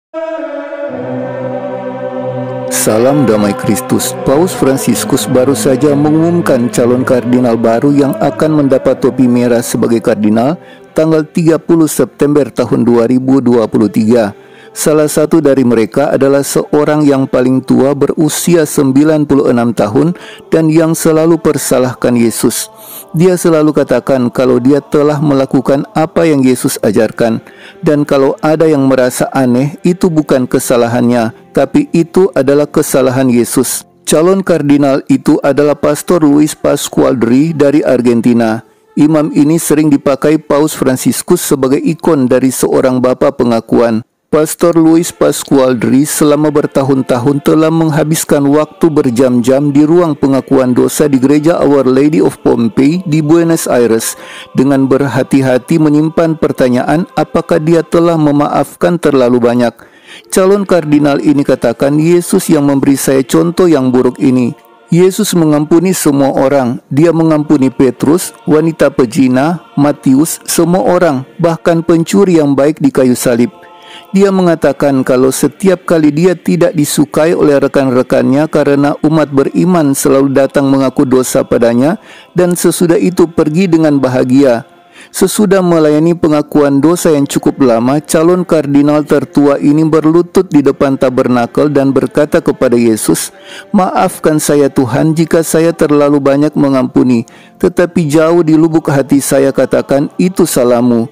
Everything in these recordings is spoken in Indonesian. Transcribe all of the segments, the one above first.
Salam damai Kristus. Paus Fransiskus baru saja mengumumkan calon kardinal baru yang akan mendapat topi merah sebagai kardinal tanggal 30 September tahun 2023. Salah satu dari mereka adalah seorang yang paling tua berusia 96 tahun dan yang selalu persalahkan Yesus. Dia selalu katakan kalau dia telah melakukan apa yang Yesus ajarkan, dan kalau ada yang merasa aneh, itu bukan kesalahannya, tapi itu adalah kesalahan Yesus. Calon kardinal itu adalah Pastor Luis Pascualdri dari Argentina. Imam ini sering dipakai Paus Fransiskus sebagai ikon dari seorang bapa pengakuan. Pastor Luis Pascualdri selama bertahun-tahun telah menghabiskan waktu berjam-jam di ruang pengakuan dosa di gereja Our Lady of Pompeii di Buenos Aires dengan berhati-hati menyimpan pertanyaan apakah dia telah memaafkan terlalu banyak. Calon kardinal ini katakan, Yesus yang memberi saya contoh yang buruk ini. Yesus mengampuni semua orang. Dia mengampuni Petrus, wanita pezina, Matius, semua orang, bahkan pencuri yang baik di kayu salib. Dia mengatakan kalau setiap kali dia tidak disukai oleh rekan-rekannya karena umat beriman selalu datang mengaku dosa padanya dan sesudah itu pergi dengan bahagia. Sesudah melayani pengakuan dosa yang cukup lama, calon kardinal tertua ini berlutut di depan tabernakel dan berkata kepada Yesus, "Maafkan saya Tuhan jika saya terlalu banyak mengampuni, tetapi jauh di lubuk hati saya katakan itu salahmu."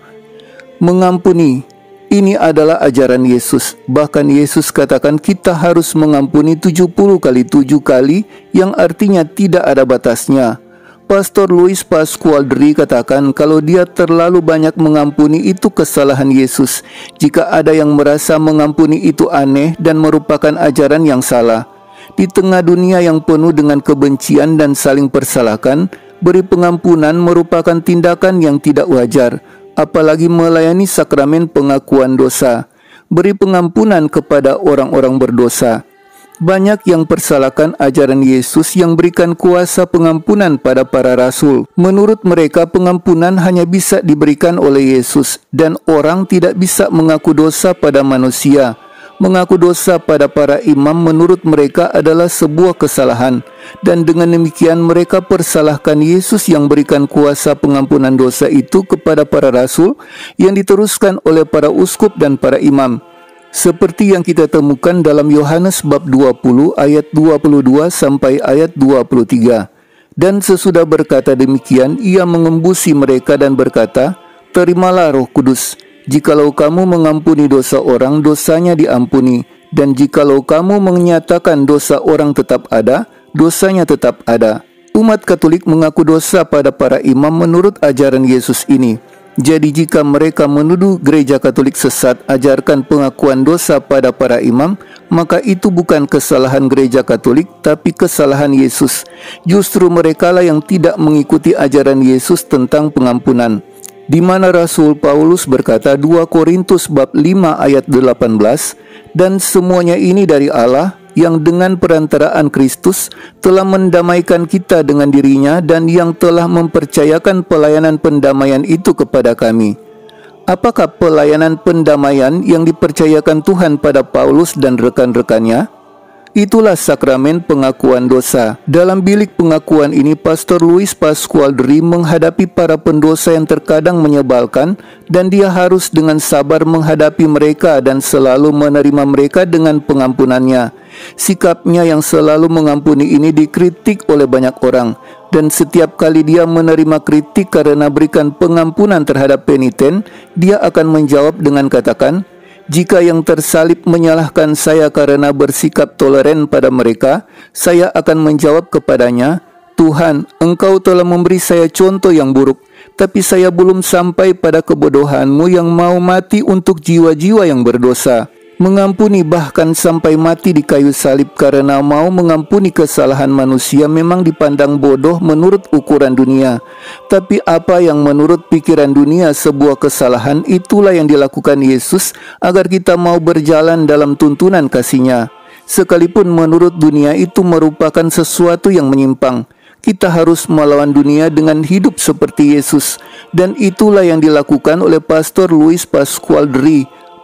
Mengampuni, ini adalah ajaran Yesus. Bahkan Yesus katakan kita harus mengampuni 70 kali 7 kali, yang artinya tidak ada batasnya. Pastor Luis Pascualdri katakan kalau dia terlalu banyak mengampuni itu kesalahan Yesus. Jika ada yang merasa mengampuni itu aneh dan merupakan ajaran yang salah. Di tengah dunia yang penuh dengan kebencian dan saling persalahkan, beri pengampunan merupakan tindakan yang tidak wajar. Apalagi melayani sakramen pengakuan dosa. Beri pengampunan kepada orang-orang berdosa. Banyak yang persalahkan ajaran Yesus yang berikan kuasa pengampunan pada para rasul. Menurut mereka pengampunan hanya bisa diberikan oleh Yesus dan orang tidak bisa mengaku dosa pada manusia. Mengaku dosa pada para imam menurut mereka adalah sebuah kesalahan, dan dengan demikian mereka persalahkan Yesus yang berikan kuasa pengampunan dosa itu kepada para rasul yang diteruskan oleh para uskup dan para imam. Seperti yang kita temukan dalam Yohanes bab 20 ayat 22 sampai ayat 23. Dan sesudah berkata demikian, ia mengembusi mereka dan berkata, "Terimalah Roh Kudus. Jikalau kamu mengampuni dosa orang, dosanya diampuni. Dan jikalau kamu menyatakan dosa orang tetap ada, dosanya tetap ada." Umat Katolik mengaku dosa pada para imam menurut ajaran Yesus ini. Jadi jika mereka menuduh gereja Katolik sesat ajarkan pengakuan dosa pada para imam, maka itu bukan kesalahan gereja Katolik, tapi kesalahan Yesus. Justru merekalah yang tidak mengikuti ajaran Yesus tentang pengampunan. Di mana Rasul Paulus berkata 2 Korintus bab 5 ayat 18, "Dan semuanya ini dari Allah yang dengan perantaraan Kristus telah mendamaikan kita dengan dirinya dan yang telah mempercayakan pelayanan pendamaian itu kepada kami." Apakah pelayanan pendamaian yang dipercayakan Tuhan pada Paulus dan rekan-rekannya? Itulah sakramen pengakuan dosa. Dalam bilik pengakuan ini, Pastor Luis Pascualdri menghadapi para pendosa yang terkadang menyebalkan, dan dia harus dengan sabar menghadapi mereka dan selalu menerima mereka dengan pengampunannya. Sikapnya yang selalu mengampuni ini dikritik oleh banyak orang, dan setiap kali dia menerima kritik karena berikan pengampunan terhadap peniten, dia akan menjawab dengan katakan, "Jika yang tersalib menyalahkan saya karena bersikap toleran pada mereka, saya akan menjawab kepadanya, Tuhan, Engkau telah memberi saya contoh yang buruk, tapi saya belum sampai pada kebodohan-Mu yang mau mati untuk jiwa-jiwa yang berdosa." Mengampuni bahkan sampai mati di kayu salib karena mau mengampuni kesalahan manusia memang dipandang bodoh menurut ukuran dunia. Tapi apa yang menurut pikiran dunia sebuah kesalahan, itulah yang dilakukan Yesus agar kita mau berjalan dalam tuntunan kasih-Nya. Sekalipun menurut dunia itu merupakan sesuatu yang menyimpang, kita harus melawan dunia dengan hidup seperti Yesus. Dan itulah yang dilakukan oleh Pastor Luis Pascualdri.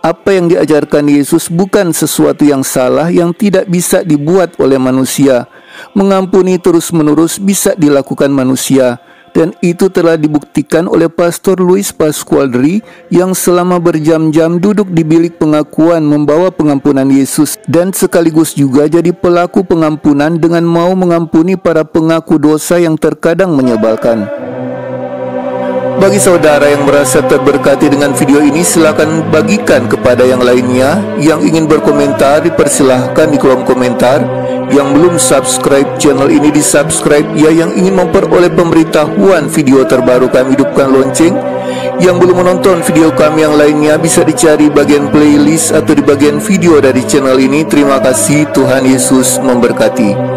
apa yang diajarkan Yesus bukan sesuatu yang salah yang tidak bisa dibuat oleh manusia. Mengampuni terus-menerus bisa dilakukan manusia, dan itu telah dibuktikan oleh Pastor Luis Pascualdri yang selama berjam-jam duduk di bilik pengakuan membawa pengampunan Yesus dan sekaligus juga jadi pelaku pengampunan dengan mau mengampuni para pengaku dosa yang terkadang menyebalkan. Bagi saudara yang merasa terberkati dengan video ini, silakan bagikan kepada yang lainnya. Yang ingin berkomentar dipersilahkan di kolom komentar. Yang belum subscribe channel ini di subscribe ya. Yang ingin memperoleh pemberitahuan video terbaru kami, hidupkan lonceng. Yang belum menonton video kami yang lainnya bisa dicari bagian playlist atau di bagian video dari channel ini. Terima kasih, Tuhan Yesus memberkati.